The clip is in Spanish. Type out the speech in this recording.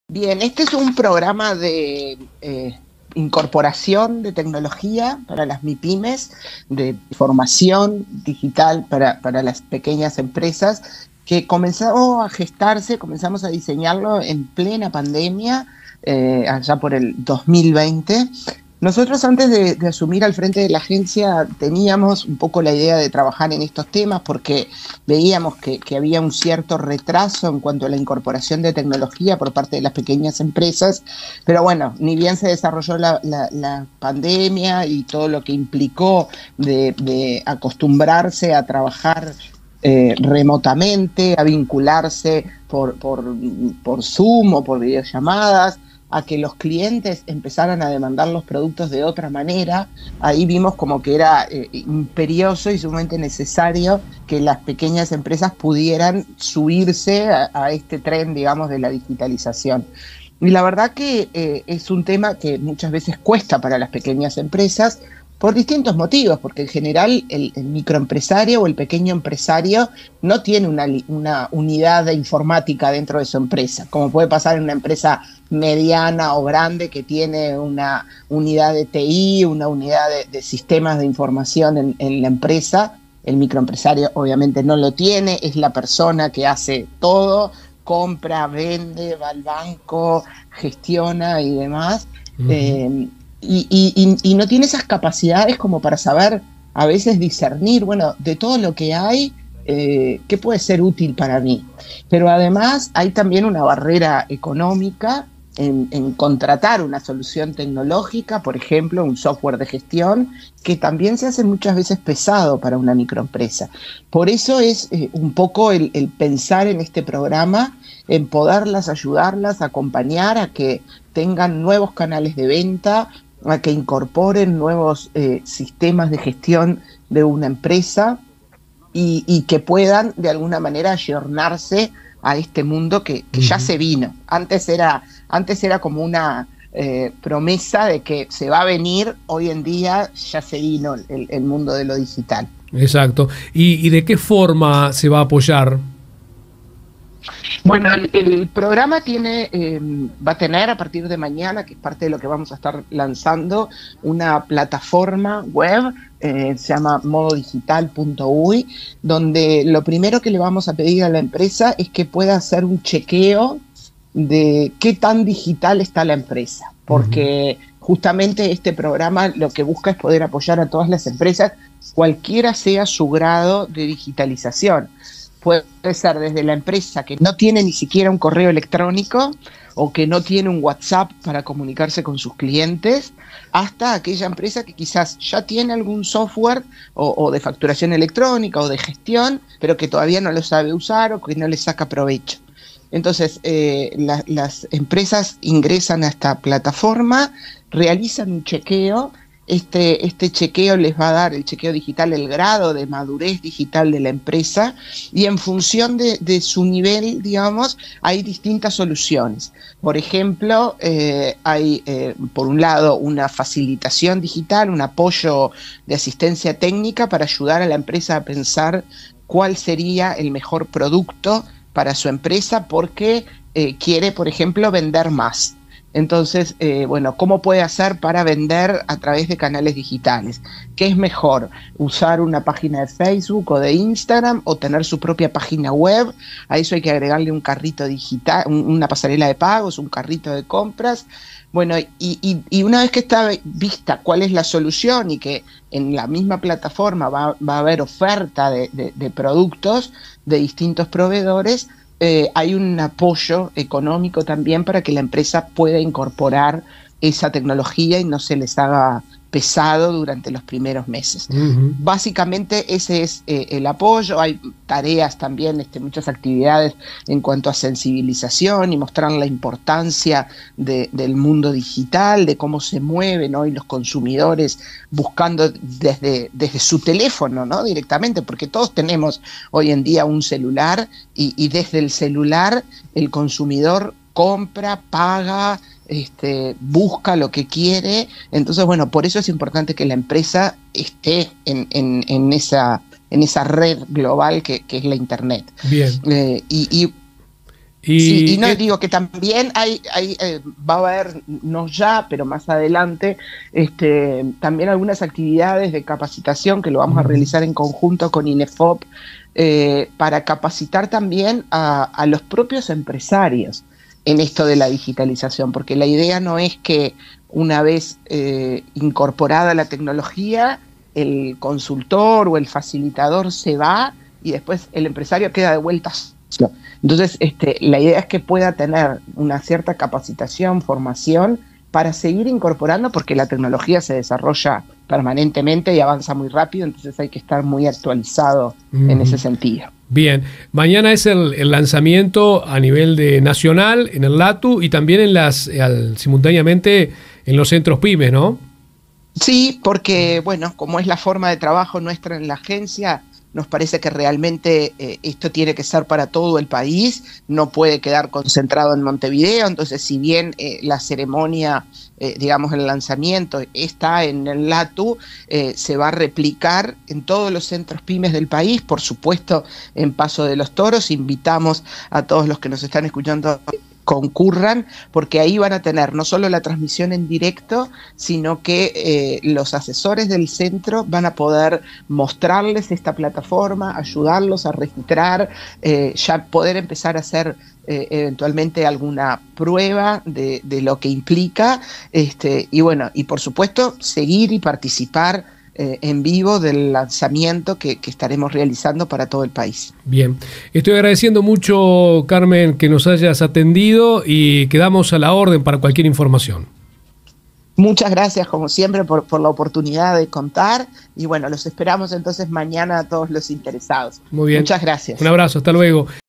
Bien, este es un programa de incorporación de tecnología para las MIPYMES, de formación digital para las pequeñas empresas, que comenzó a gestarse, comenzamos a diseñarlo en plena pandemia, allá por el 2020. Nosotros antes de asumir al frente de la agencia teníamos un poco la idea de trabajar en estos temas porque veíamos que había un cierto retraso en cuanto a la incorporación de tecnología por parte de las pequeñas empresas, pero bueno, ni bien se desarrolló la pandemia y todo lo que implicó de acostumbrarse a trabajar remotamente, a vincularse por Zoom o por videollamadas, a que los clientes empezaran a demandar los productos de otra manera. Ahí vimos como que era imperioso y sumamente necesario que las pequeñas empresas pudieran subirse a este tren, digamos, de la digitalización. Y la verdad que es un tema que muchas veces cuesta para las pequeñas empresas, por distintos motivos, porque en general el microempresario o el pequeño empresario no tiene una unidad de informática dentro de su empresa, como puede pasar en una empresa mediana o grande que tiene una unidad de TI, una unidad de sistemas de información en la empresa. El microempresario obviamente no lo tiene, es la persona que hace todo, compra, vende, va al banco, gestiona y demás. Uh-huh. Y no tiene esas capacidades como para saber a veces discernir, bueno, de todo lo que hay, qué puede ser útil para mí. Pero además hay también una barrera económica en contratar una solución tecnológica, por ejemplo, un software de gestión, que también se hace muchas veces pesado para una microempresa. Por eso es un poco el pensar en este programa, en poderlas ayudarlas, acompañar a que tengan nuevos canales de venta, a que incorporen nuevos sistemas de gestión de una empresa y que puedan de alguna manera ayornarse a este mundo que ya se vino. Antes era como una promesa de que se va a venir. Hoy en día ya se vino el mundo de lo digital. Exacto. ¿Y de qué forma se va a apoyar? Bueno, el programa va a tener a partir de mañana, que es parte de lo que vamos a estar lanzando, una plataforma web, se llama mododigital.uy, donde lo primero que le vamos a pedir a la empresa es que pueda hacer un chequeo de qué tan digital está la empresa, porque justamente este programa lo que busca es poder apoyar a todas las empresas, cualquiera sea su grado de digitalización. Puede ser desde la empresa que no tiene ni siquiera un correo electrónico o que no tiene un WhatsApp para comunicarse con sus clientes, hasta aquella empresa que quizás ya tiene algún software o de facturación electrónica o de gestión, pero que todavía no lo sabe usar o que no le saca provecho. Entonces, las empresas ingresan a esta plataforma, realizan un chequeo. Este chequeo les va a dar, el chequeo digital, el grado de madurez digital de la empresa, y en función de su nivel, digamos, hay distintas soluciones. Por ejemplo, hay por un lado una facilitación digital, un apoyo de asistencia técnica para ayudar a la empresa a pensar cuál sería el mejor producto para su empresa porque quiere, por ejemplo, vender más. Entonces, bueno, ¿cómo puede hacer para vender a través de canales digitales? ¿Qué es mejor? ¿Usar una página de Facebook o de Instagram o tener su propia página web? A eso hay que agregarle un carrito digital, una pasarela de pagos, un carrito de compras. Bueno, y una vez que está vista cuál es la solución y que en la misma plataforma va a haber oferta de productos de distintos proveedores, hay un apoyo económico también para que la empresa pueda incorporar esa tecnología y no se les haga pesado durante los primeros meses. Básicamente ese es el apoyo. Hay tareas también, muchas actividades en cuanto a sensibilización y mostrar la importancia del mundo digital, de cómo se mueven hoy los consumidores buscando desde su teléfono, ¿no? Directamente, porque todos tenemos hoy en día un celular y desde el celular el consumidor compra, paga, busca lo que quiere. Entonces, bueno, por eso es importante que la empresa esté en esa red global que es la Internet. Bien. Sí, y no digo que también va a haber, no ya, pero más adelante, también algunas actividades de capacitación que lo vamos a realizar en conjunto con INEFOP, para capacitar también a los propios empresarios en esto de la digitalización, porque la idea no es que una vez incorporada la tecnología, el consultor o el facilitador se va y después el empresario queda de vuelta. Entonces, la idea es que pueda tener una cierta capacitación, formación, para seguir incorporando, porque la tecnología se desarrolla permanentemente y avanza muy rápido, entonces hay que estar muy actualizado en ese sentido. Bien, mañana es el lanzamiento a nivel nacional en el LATU y también simultáneamente en los centros pymes, ¿no? Sí, porque, bueno, como es la forma de trabajo nuestra en la agencia, nos parece que realmente esto tiene que ser para todo el país, no puede quedar concentrado en Montevideo. Entonces, si bien la ceremonia, digamos, el lanzamiento está en el LATU, se va a replicar en todos los centros pymes del país, por supuesto en Paso de los Toros. Invitamos a todos los que nos están escuchando concurran, porque ahí van a tener no solo la transmisión en directo, sino que los asesores del centro van a poder mostrarles esta plataforma, ayudarlos a registrar, ya poder empezar a hacer eventualmente alguna prueba de lo que implica, y bueno, y por supuesto seguir y participar en vivo del lanzamiento que estaremos realizando para todo el país. Bien, estoy agradeciendo mucho, Carmen, que nos hayas atendido y quedamos a la orden para cualquier información. Muchas gracias, como siempre, por la oportunidad de contar, y bueno, los esperamos entonces mañana a todos los interesados. Muy bien. Muchas gracias. Un abrazo, hasta luego.